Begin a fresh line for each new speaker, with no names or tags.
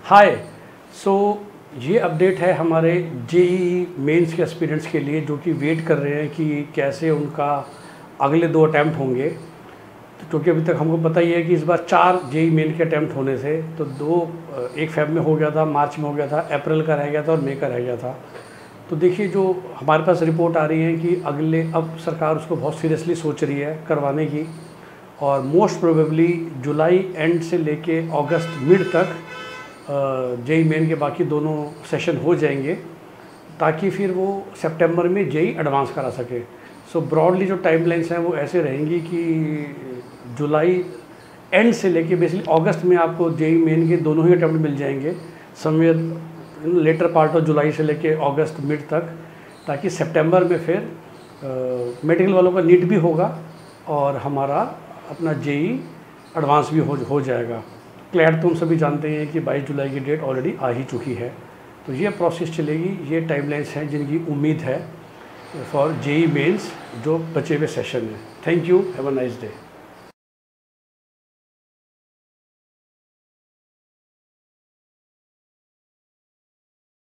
हाय। सो ये अपडेट है हमारे जेईई मेंस के एस्पिरेंट्स के लिए जो कि वेट कर रहे हैं कि कैसे उनका अगले 2 अटैम्प्ट होंगे। तो क्योंकि अभी तक हमको पता ही है कि इस बार 4 जेईई मेन के अटैम्प्ट होने से तो 1 फेब में हो गया था, मार्च में हो गया था, अप्रैल का रह गया था और मई का रह गया था। तो देखिए जो हमारे पास रिपोर्ट आ रही है कि अगले अब सरकार उसको बहुत सीरियसली सोच रही है करवाने की, और मोस्ट प्रोबेबली जुलाई एंड से लेके अगस्त मिड तक जेई मेन के बाकी दोनों सेशन हो जाएंगे ताकि फिर वो सितंबर में जेई एडवांस करा सके। सो ब्रॉडली जो टाइमलाइंस हैं वो ऐसे रहेंगी कि जुलाई एंड से लेके बेसिकली अगस्त में आपको जेई मेन के दोनों ही अटैम्प्ट मिल जाएंगे, somewhere later part of July से लेके अगस्त मिड तक, ताकि सितंबर में फिर मेडिकल वालों का नीट भी होगा और हमारा अपना जेई एडवांस भी हो जाएगा। क्लैट तो हम सभी जानते हैं कि 22 जुलाई की डेट ऑलरेडी आ ही चुकी है। तो ये प्रोसेस चलेगी, ये टाइमलाइंस हैं जिनकी उम्मीद है फॉर जेईई मेंस जो बचे हुए सेशन है। Thank you, have a nice day.